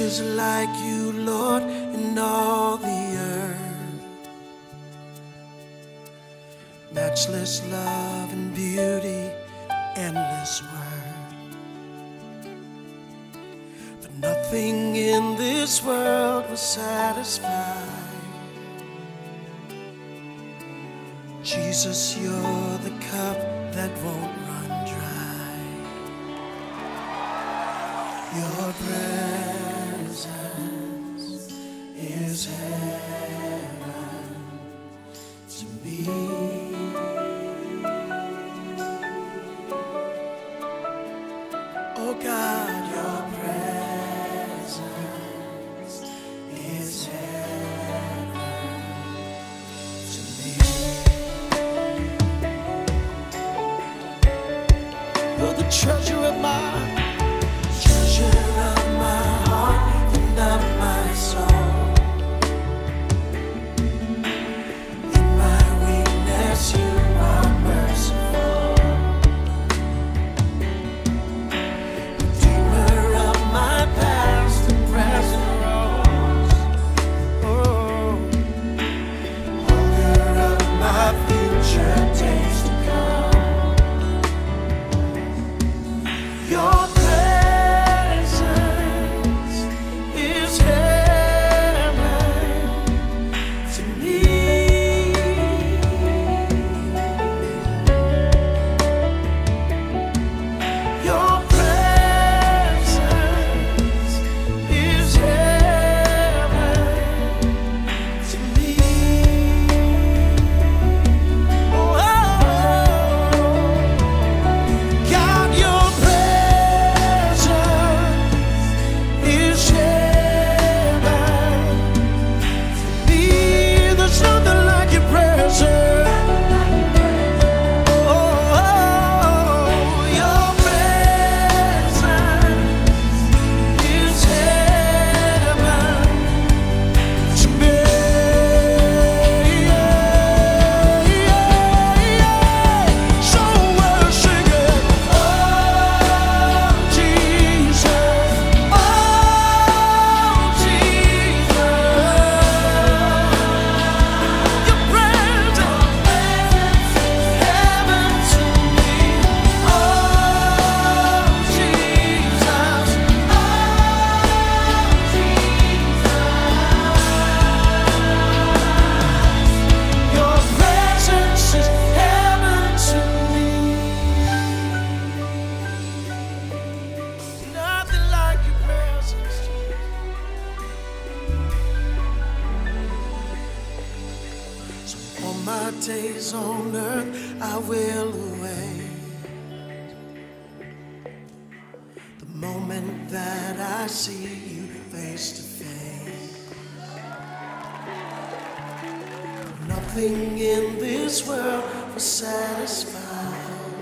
is like you, Lord, in all the earth? Matchless love and beauty, endless worth. But nothing in this world will satisfy. Jesus, you're the cup that won't run dry. Your presence is heaven to me. Oh God, your presence is heaven to me. You're the treasure of my heart and of my soul. In my weakness, you are merciful. Redeemer of my past and present wrongs. Oh, holder of my future days to come. Your presence is heaven to me. Your presence is heaven to me. Oh, God, your is heaven to me. There's nothing like your presence. Oh, your presence is heaven to me. So we're singing, oh Jesus, oh my days on earth I will await the moment that I see you face to face. Nothing in this world will satisfy.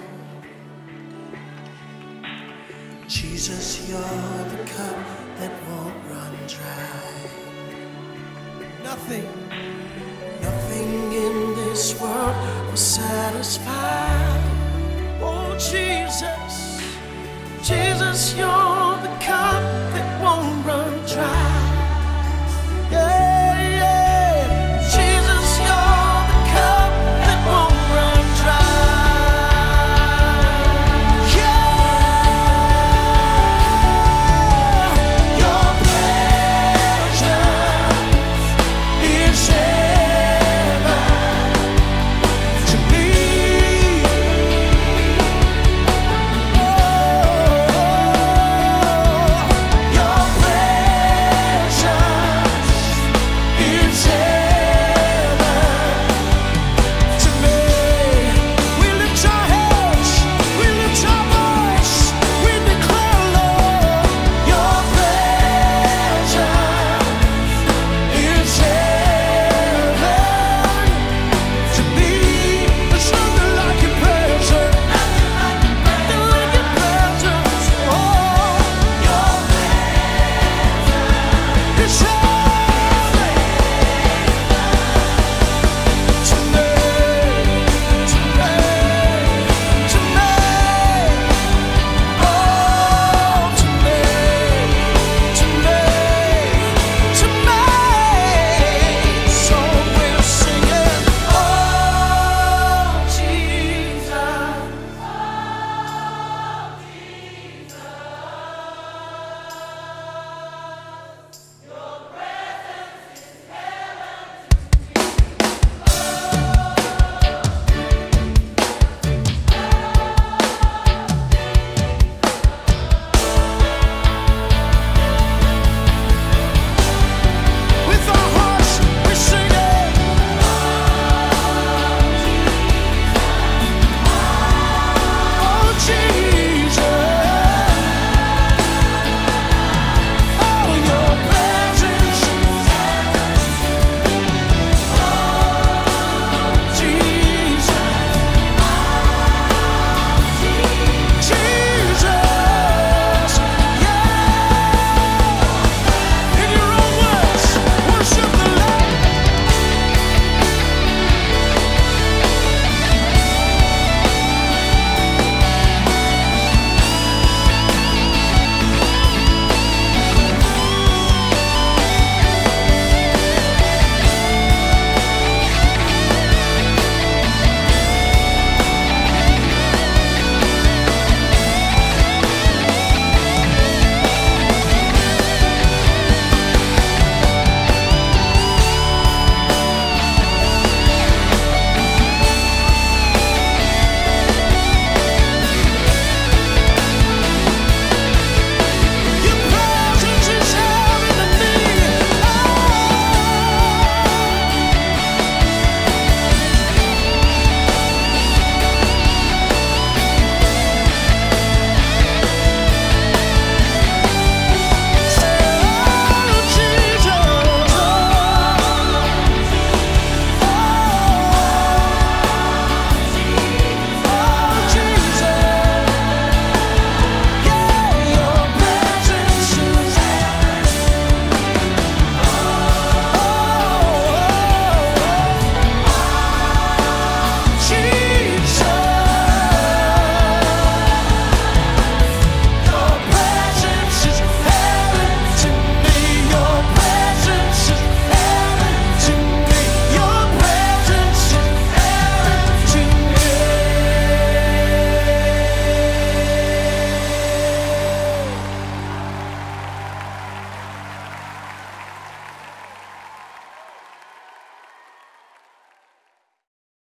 Jesus, you're the cup that won't run dry. Nothing in this world will satisfy. Oh, Jesus.